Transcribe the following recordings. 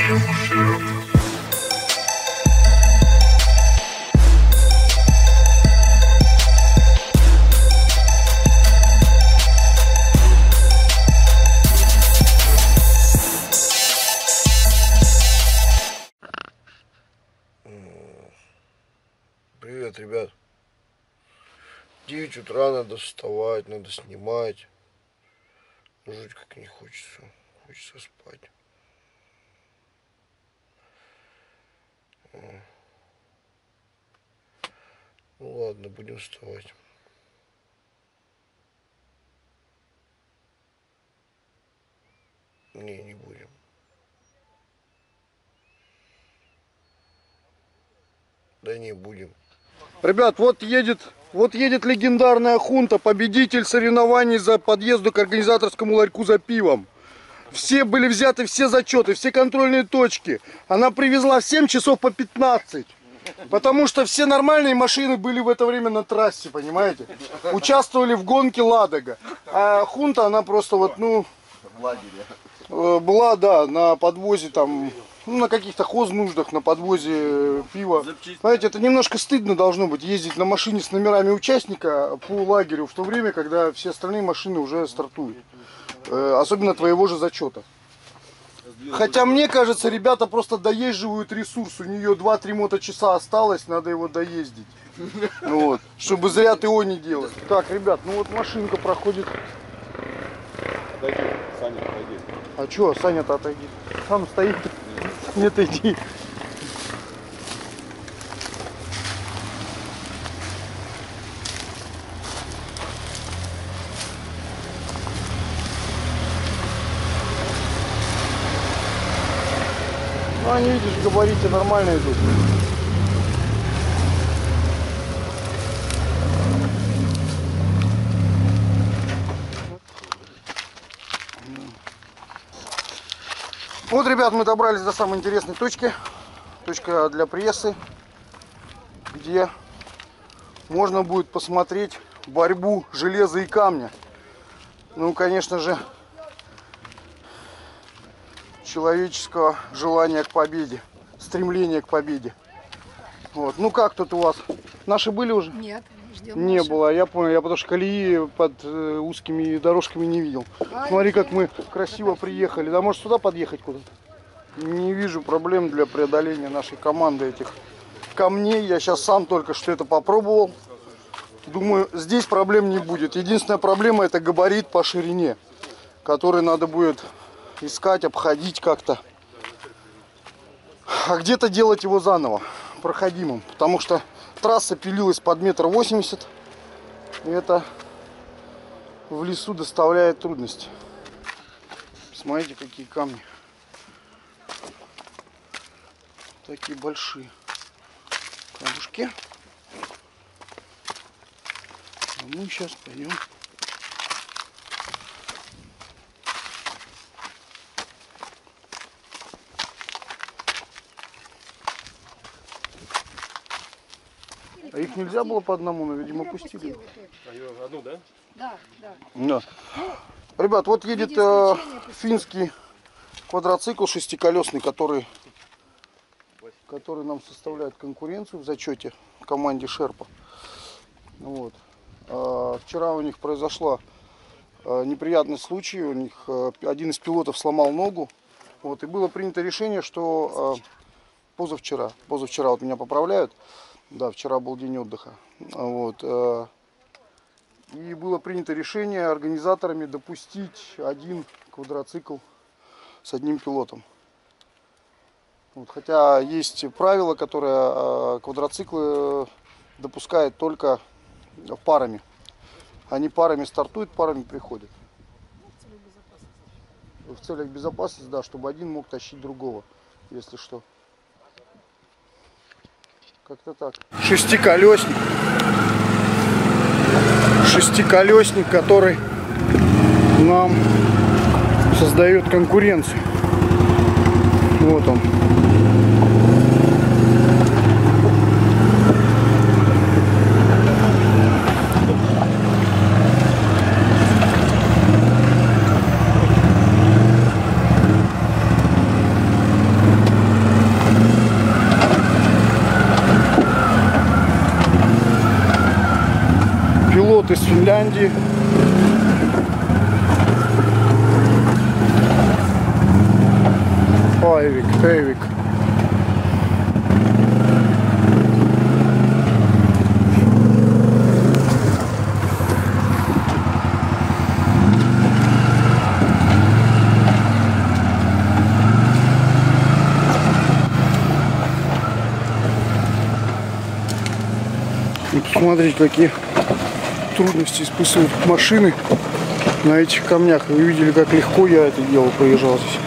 Привет, ребят. 9 утра, надо вставать, надо снимать. Жуть как не хочется. Хочется спать. Ну ладно, будем вставать. Не будем. Да не будем. Ребят, вот едет легендарная хунта, победитель соревнований за подъезду к организаторскому ларьку за пивом. Все были взяты, все зачеты, все контрольные точки. Она привезла в 7 часов по 15. Потому что все нормальные машины были в это время на трассе, понимаете? Участвовали в гонке Ладога. А хунта, она просто вот, ну, была, да, на подвозе там... Ну, на каких-то хознуждах, на подвозе пива. Знаете, это немножко стыдно должно быть, ездить на машине с номерами участника по лагерю в то время, когда все остальные машины уже стартуют. Особенно твоего же зачета. Хотя мне кажется, ребята просто доезживают ресурс. У нее 2-3 моточаса осталось, надо его доездить. Вот, чтобы зря ТО не делать. Так, ребят, ну вот машинка проходит. Отойди, Саня, отойди. А чё, Саня-то отойди. Сам стоит. Нет, иди. Ну, они, видишь, в габарите нормально идут. Вот, ребят, мы добрались до самой интересной точки. Точка для прессы, где можно будет посмотреть борьбу железа и камня. Ну, конечно же, человеческого желания к победе, стремления к победе. Вот. Ну, как тут у вас? Наши были уже? Нет. Не было, я понял, я потому что колеи под узкими дорожками не видел. Смотри, как мы красиво приехали. Да, может сюда подъехать куда-то? Не вижу проблем для преодоления нашей команды этих камней. Я сейчас сам только что это попробовал. Думаю, здесь проблем не будет. Единственная проблема — это габарит по ширине, который надо будет искать, обходить как-то. А где-то делать его заново, проходимым, потому что трасса пилилась под 1,80 м. И это в лесу доставляет трудности. Смотрите, какие камни. Такие большие камушки. А мы сейчас пойдем. А их нельзя было по одному, но, видимо, пустили. Одну, да? Да. Да. Ребят, вот едет финский квадроцикл шестиколесный, который нам составляет конкуренцию в зачете команде Шерпа. Вот. Вчера у них произошла неприятный случай. У них один из пилотов сломал ногу. Вот. И было принято решение, что позавчера вот меня поправляют. Да, вчера был день отдыха. Вот. И было принято решение организаторами допустить один квадроцикл с одним пилотом. Вот. Хотя есть правило, которое квадроциклы допускает только парами. Они парами стартуют, парами приходят. В целях безопасности, да, чтобы один мог тащить другого, если что. Как-то так. Шестиколесник, который нам создает конкуренцию. Вот он. пилот из Финляндии. Эйвик. Смотрите, какие трудности испытывают машины на этих камнях. Вы видели, как легко я это делал, проезжал здесь.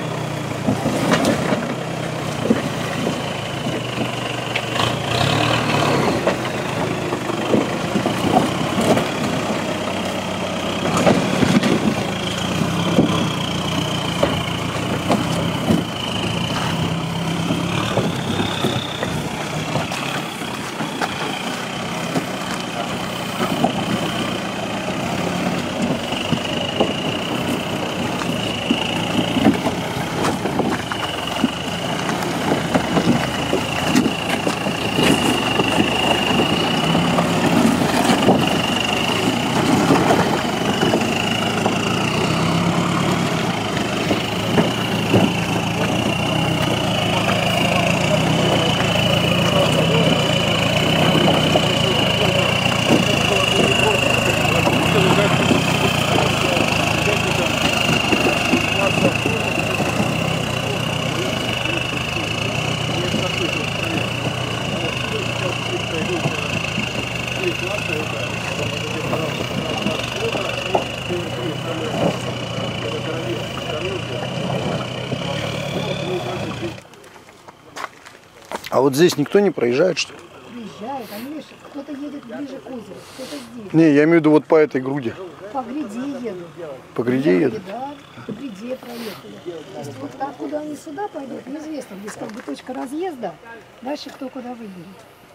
А вот здесь никто не проезжает, что ли? Приезжает, а видишь, кто-то едет ближе к озеру, кто-то здесь. Не, я имею в виду вот по этой груди. По гряде едут. По гряде едут? Да, по гряде проехали. То есть вот так, куда они сюда пойдут, неизвестно. Здесь как бы точка разъезда, дальше кто куда выберет.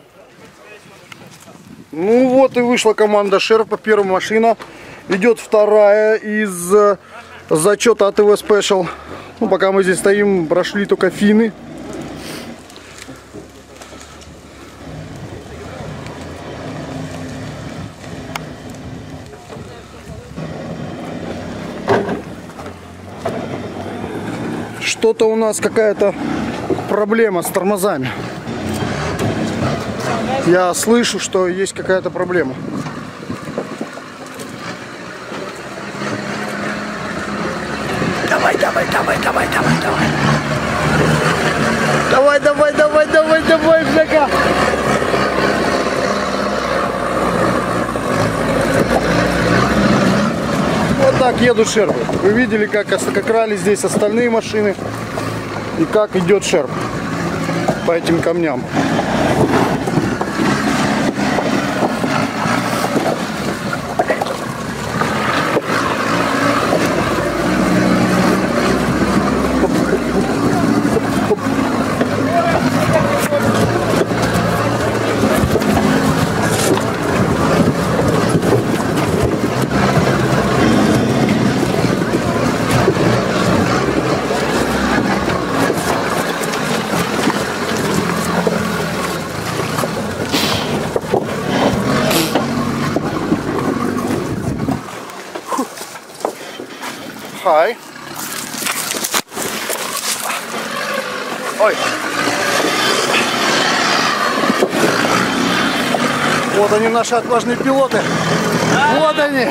Ну вот и вышла команда Шерпа, первая машина. Идет вторая из зачета АТВ Special. Ну, пока мы здесь стоим, прошли только финны. Что-то у нас какая-то проблема с тормозами. Я слышу, что есть какая-то проблема. Давай, Жека. Вот так едут Шерпы. Вы видели, как крали здесь остальные машины и как идет Шерп по этим камням. Хай. Ой. Вот они, наши отважные пилоты. Вот они.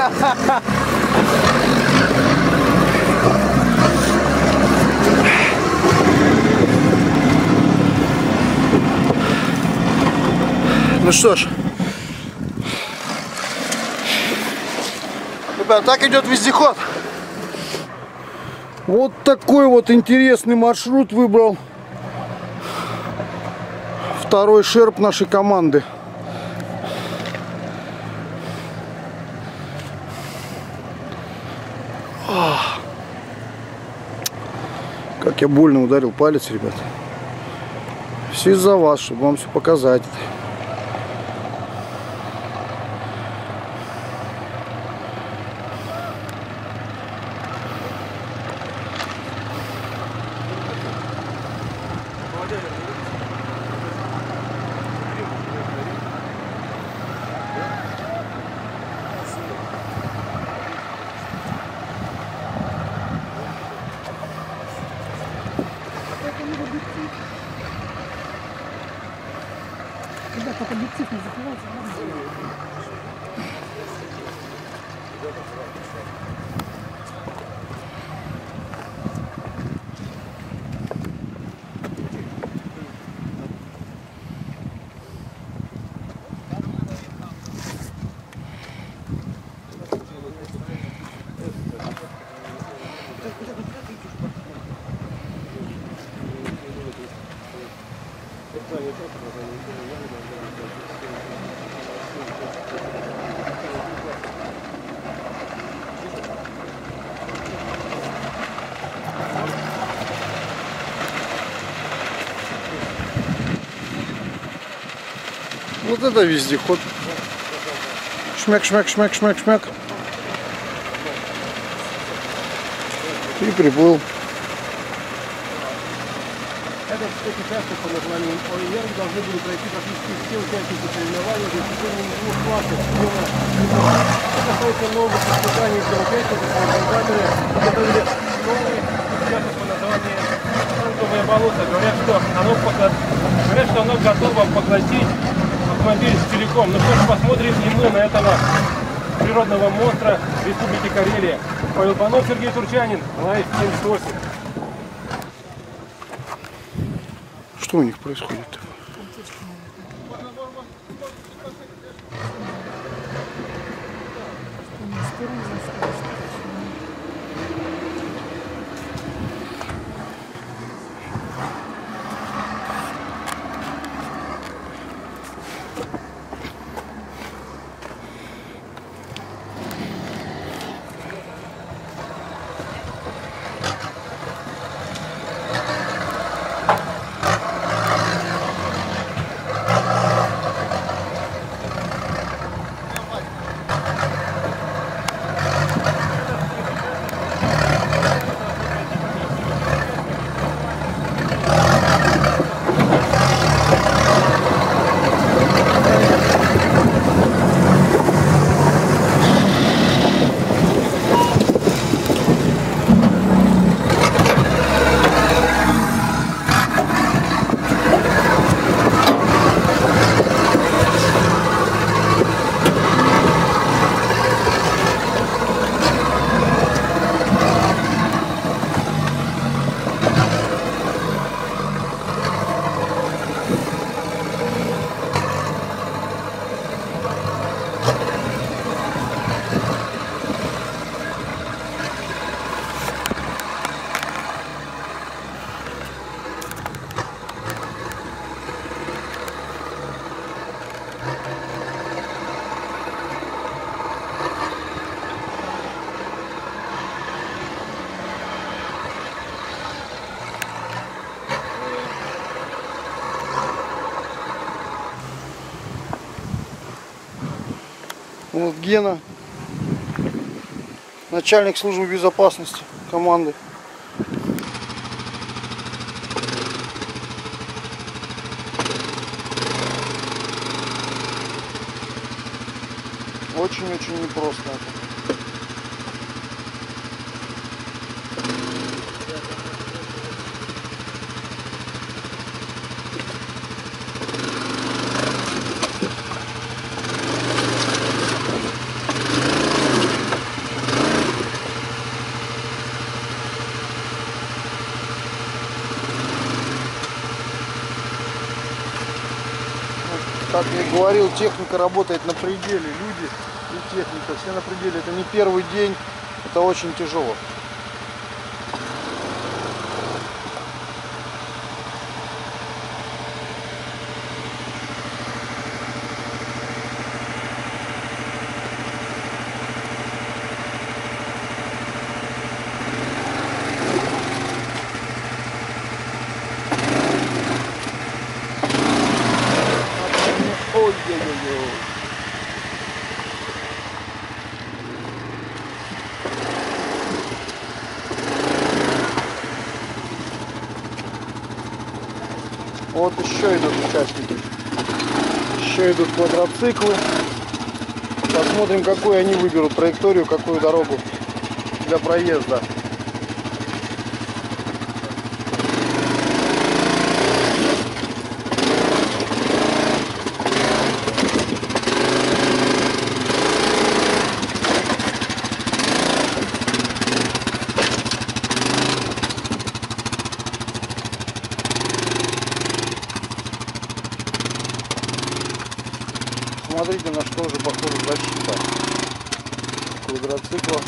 Ну что ж. Ребят, так идет вездеход. Вот такой вот интересный маршрут выбрал второй Шерп нашей команды. Как я больно ударил палец, ребят. Все из-за вас, чтобы вам все показать. только объектив не закрывается. Вот это вездеход. Шмяк, шмяк, шмяк, шмяк, шмяк. И приплыл. Этот участок под названием ОИР должны были пройти практически все участники соревнований в течение 2 классов. Это касается новых испытаний для участников. Организаторы подготовили новый участок под названием Танковое болото. Говорят, что оно готово поглотить автомобиль целиком. Ну что ж, посмотрим и мы на этого природного монстра Республики Карелия. Павел Панов, Сергей Турчанин, Лайф 78. Что у них происходит? Вот Гена, начальник службы безопасности команды. Очень-очень непросто это. Как я и говорил, техника работает на пределе, люди и техника все на пределе. Это не первый день, это очень тяжело. Ой-ой-ой. Вот еще идут участники. Еще идут квадроциклы. Посмотрим, какую они выберут траекторию, какую дорогу для проезда. Посмотрите, на что же похожа защита квадроцикла.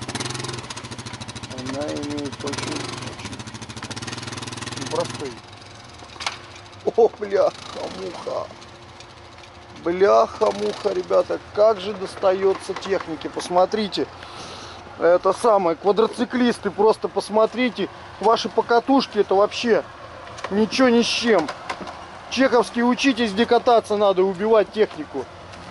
Она имеет очень непростой. О, бляха-муха. Бляха-муха, ребята, как же достается технике. Посмотрите. Это самое, квадроциклисты, просто посмотрите. Ваши покатушки, это вообще ничего ни с чем. Чеховский, учитесь, где кататься надо, убивать технику.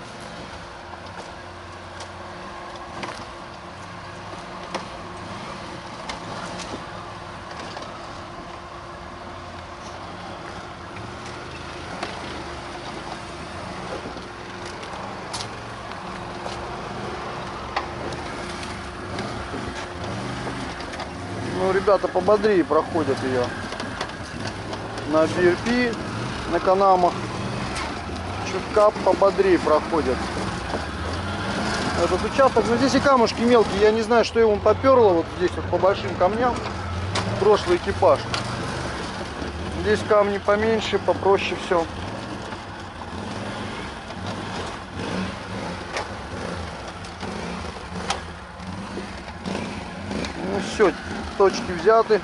Ну, ребята пободрее проходят ее на BRP, на Канамах. Чутка пободрее проходят этот участок. Но здесь и камушки мелкие. Я не знаю, что его поперло вот здесь вот по большим камням. Прошлый экипаж. Здесь камни поменьше, попроще все. Ну все, точки взяты.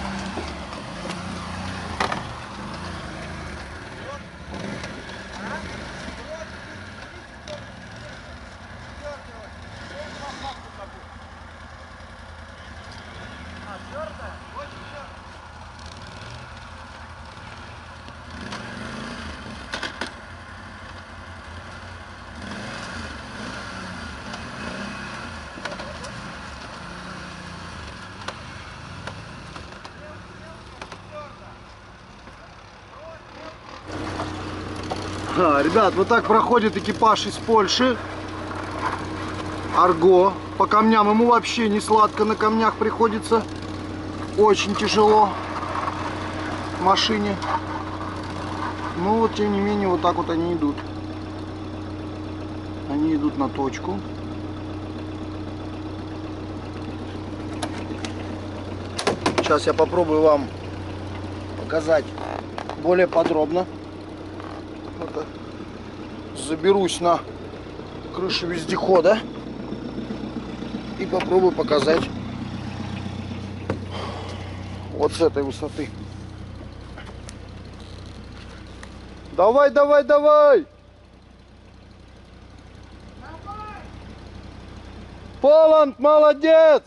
Ребят, вот так проходит экипаж из Польши. Арго. По камням ему вообще не сладко на камнях приходится. Очень тяжело машине. Но вот тем не менее вот так вот они идут. Они идут на точку. Сейчас я попробую вам показать более подробно. Заберусь на крышу вездехода и попробую показать вот с этой высоты. Давай, давай, давай! Поланд, молодец!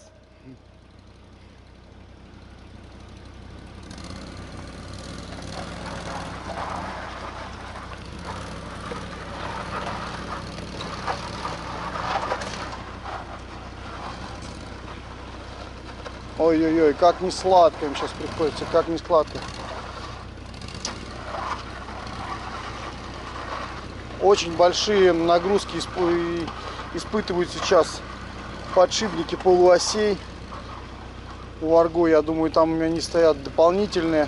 Ой-ой-ой, как не сладко им сейчас приходится, как не сладко. Очень большие нагрузки испытывают сейчас подшипники полуосей. У Арго, я думаю, там у меня они стоят дополнительные.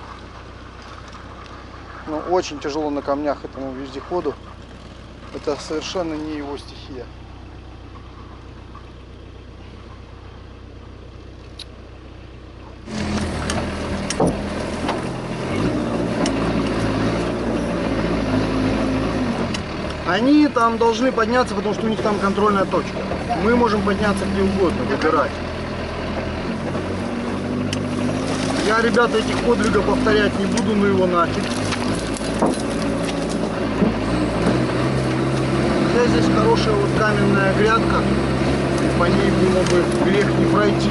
Но очень тяжело на камнях этому вездеходу. Это совершенно не его стихия. Они там должны подняться, потому что у них там контрольная точка. Мы можем подняться где угодно, выбирать. Я, ребята, этих подвигов повторять не буду, но его нафиг. Хотя здесь хорошая вот каменная грядка, по ней было бы грех не пройти.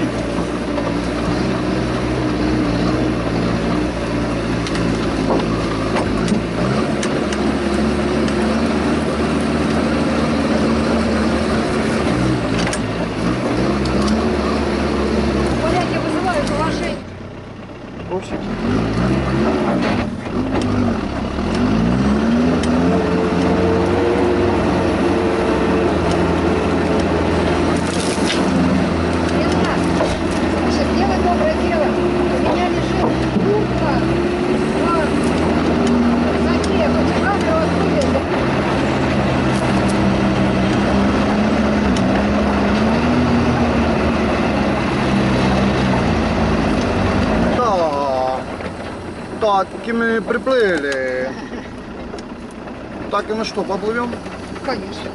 Так, мы приплыли. Так и на что, поплывем? конечно.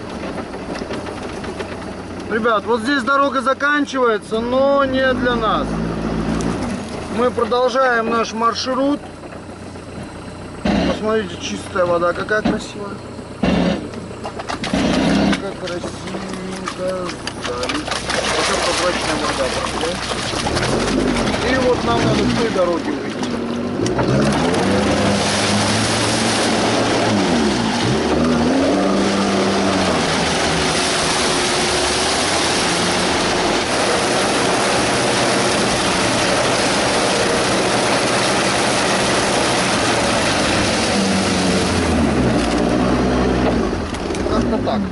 Ребят, вот здесь дорога заканчивается, но не для нас. Мы продолжаем наш маршрут. Посмотрите, чистая вода, какая красивая. Как красивенько. Вот это прозрачная вода, да? И вот нам надо с той дороги выйти. Как-то так.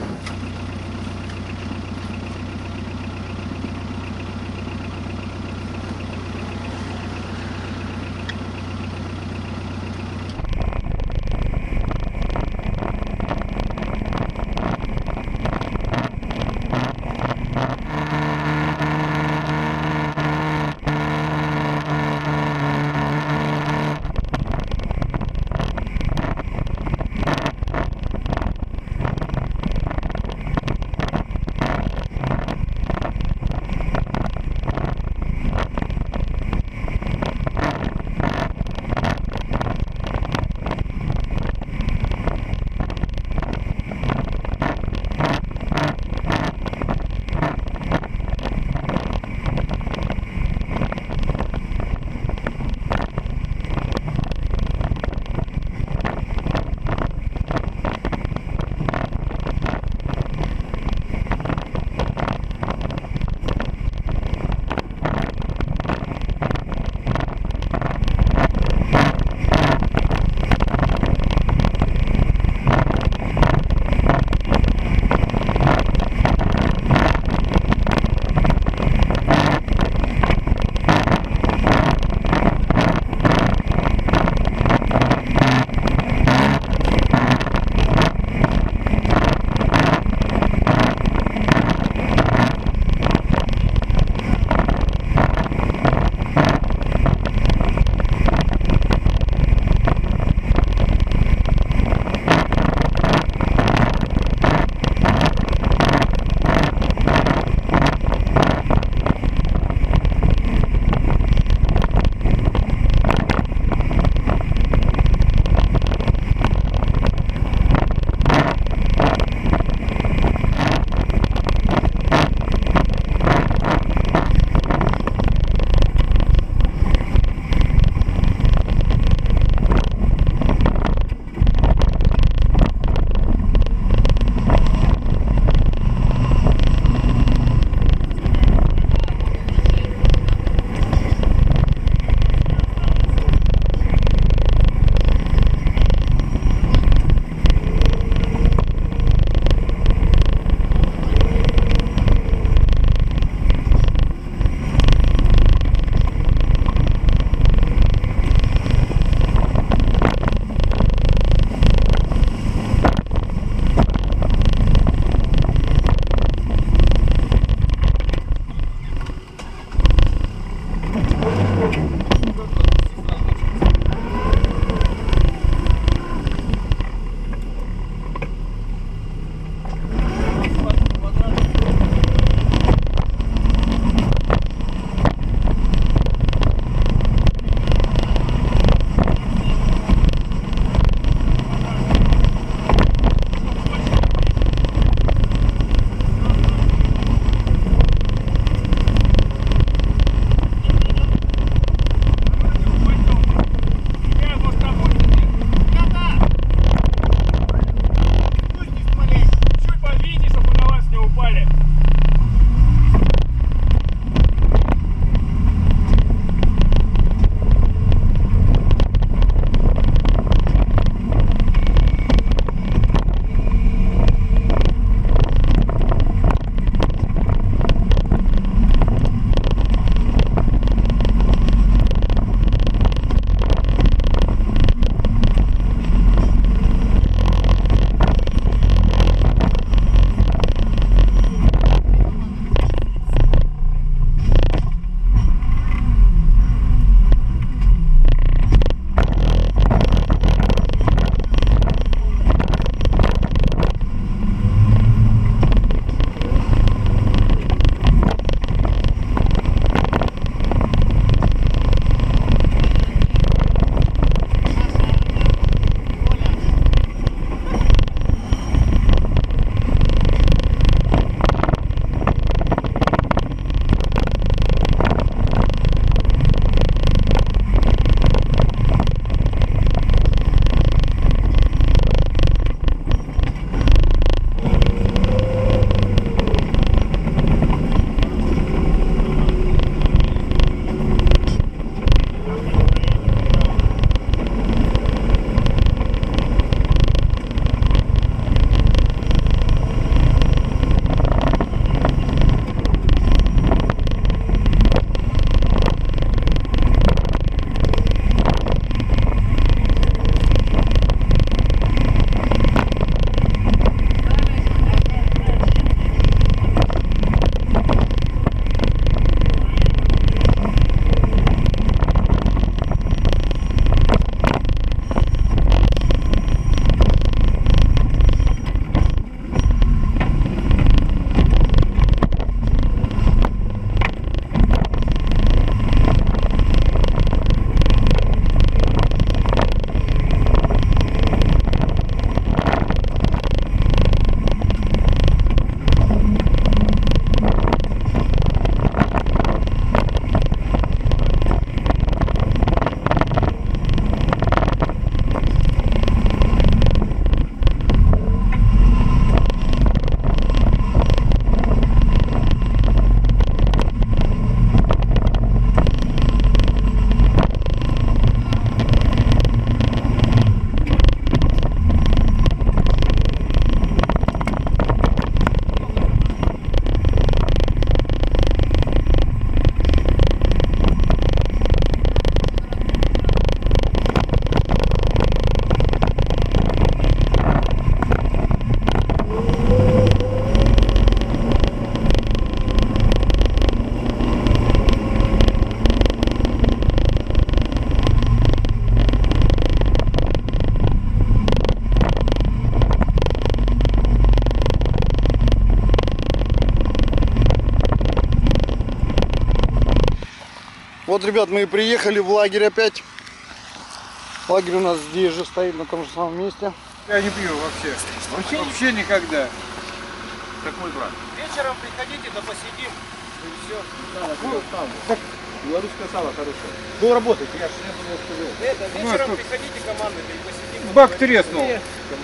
Вот, ребят, мы приехали в лагерь опять. Лагерь у нас здесь же стоит, на том же самом месте. Я не пью вообще. Вообще никогда. Какой брат? Вечером приходите, да посидим. И все. Так, белорусское сало хорошее. Вы работаете, я же не думал, что вы. Это, вечером приходите командой, да и посидим. Бак треснул. Ну, не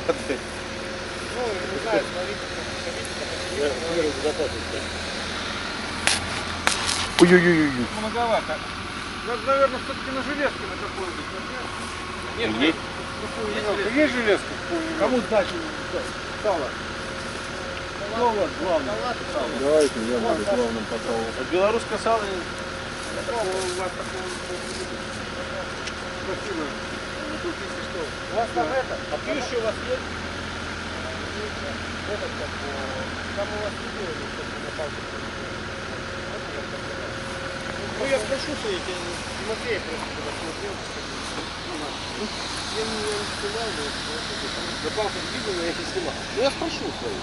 знаю, смотрите, приходите, да посидим. Ой-ой-ой-ой. Многовато. Надо, наверное, все-таки на железке на какой-нибудь. Нет, Есть. есть железка? Кому сдать сало? Ну вот, главное. Давайте, я буду главным потом. Белорусское сало. Спасибо. У вас там это? А пища у вас есть? Этот, как, там у вас видео или что-то на палке? Ну я спрошу, что я Тимофея просто когда смотрел. Я не снимал, но на палках видел, но я не снимал. Ну я спрошу свою.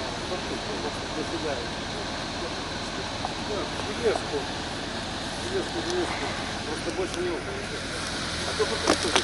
Железку. Просто больше не опыта. А только приходит.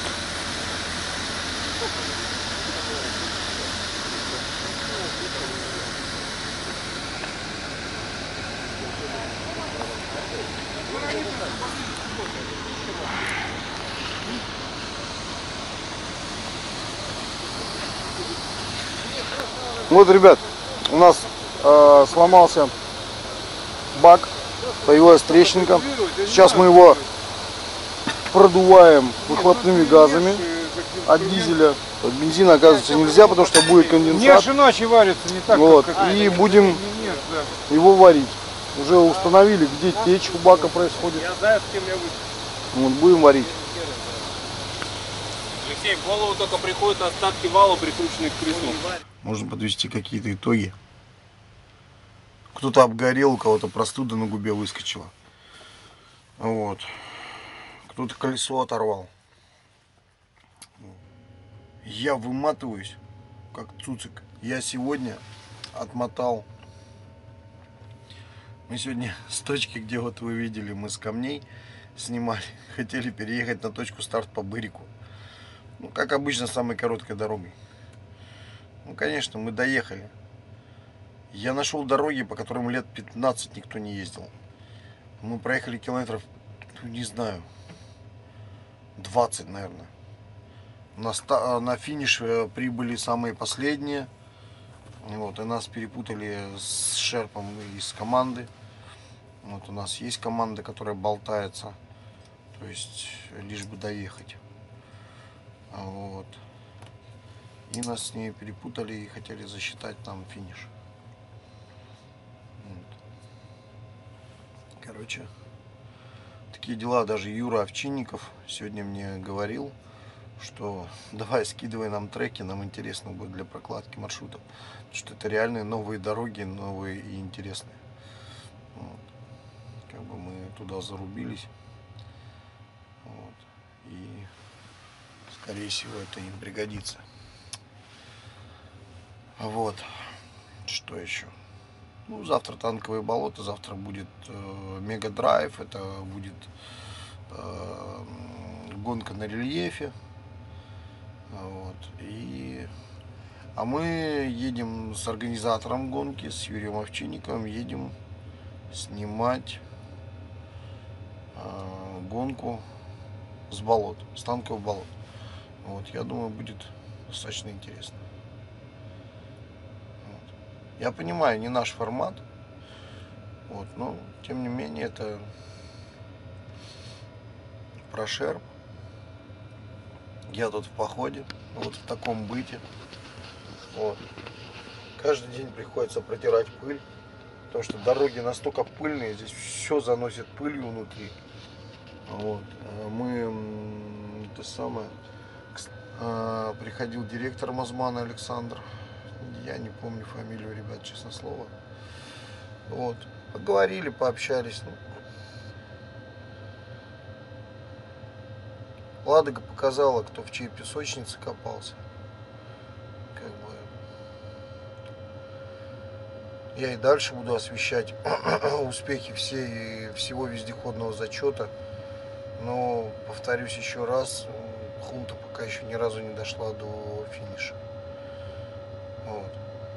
Вот, ребят, у нас сломался бак, появилась трещинка. Сейчас мы его продуваем выхлопными газами от дизеля. От бензина, оказывается, нельзя, потому что будет конденсат. Не ночи варится, не так. Вот, как и будем нет, да. его варить. Уже установили, где течь у бака происходит. Я знаю, с кем я выйду. Вот, будем варить. Алексей, в голову только приходят остатки вала, прикрученные к крыслу. Можно подвести какие-то итоги. Кто-то обгорел, у кого-то простуда на губе выскочила. Вот. Кто-то колесо оторвал. Я выматываюсь, как цуцик. Я сегодня отмотал. Мы сегодня с точки, где вот вы видели, мы с камней снимали. Хотели переехать на точку старт по Бырику. Ну, как обычно, самой короткой дорогой. Ну, конечно, мы доехали. Я нашел дороги, по которым лет 15 никто не ездил. Мы проехали километров, ну, не знаю, 20, наверное. На финиш прибыли самые последние. Вот, и нас перепутали с шерпом из команды. Вот у нас есть команда, которая болтается. То есть, лишь бы доехать. Вот. И нас с ней перепутали и хотели засчитать нам финиш. Вот. Короче, такие дела. Даже Юра Овчинников сегодня мне говорил, что давай скидывай нам треки, нам интересно будет для прокладки маршрутов. Потому что это реальные новые дороги, новые и интересные. Вот. Как бы мы туда зарубились. Вот. И скорее всего это им пригодится. Вот. Что еще? Ну, завтра танковые болота, завтра будет мега драйв, это будет гонка на рельефе. Вот. А мы едем с организатором гонки, с Юрием Овчинниковым, едем снимать гонку с болот, с танковых болот. Вот. Я думаю, будет достаточно интересно. Вот. Я понимаю, не наш формат, вот, но тем не менее это про шерп. Я тут в походе, вот в таком быте. Вот. Каждый день приходится протирать пыль, потому что дороги настолько пыльные, здесь все заносит пылью внутри. Вот. Приходил директор Мазмана Александр, я не помню фамилию, ребят, честное слово. Вот. Поговорили, пообщались. Ладога показала, кто в чьей песочнице копался. Как бы я и дальше буду освещать успехи всего вездеходного зачета. Но, повторюсь еще раз, Хунта пока еще ни разу не дошла до финиша. Вот.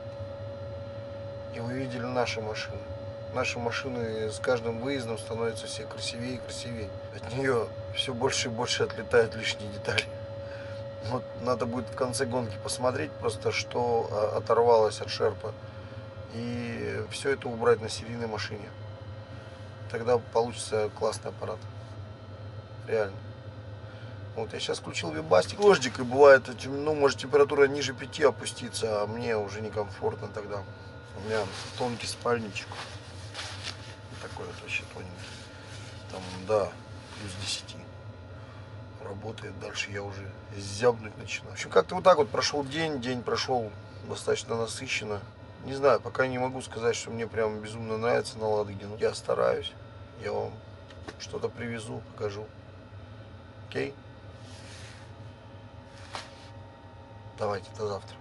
И вы видели наши машины. Наши машины с каждым выездом становятся все красивее и красивее. От нее все больше и больше отлетают лишние детали. Вот надо будет в конце гонки посмотреть просто, что оторвалось от шерпа. И все это убрать на серийной машине. Тогда получится классный аппарат. Реально. Вот я сейчас включил вибастик. Дождик, и бывает, ну, может температура ниже 5 опуститься, а мне уже некомфортно тогда. У меня тонкий спальничек. Такой вот вообще тоненький. Там, да, плюс 10. Работает. Дальше я уже зябнуть начинаю. В общем, как-то вот так вот прошел день. День прошел достаточно насыщенно. Не знаю, пока не могу сказать, что мне прям безумно нравится на Ладоге. Но я стараюсь. Я вам что-то привезу, покажу. Окей? Давайте, до завтра.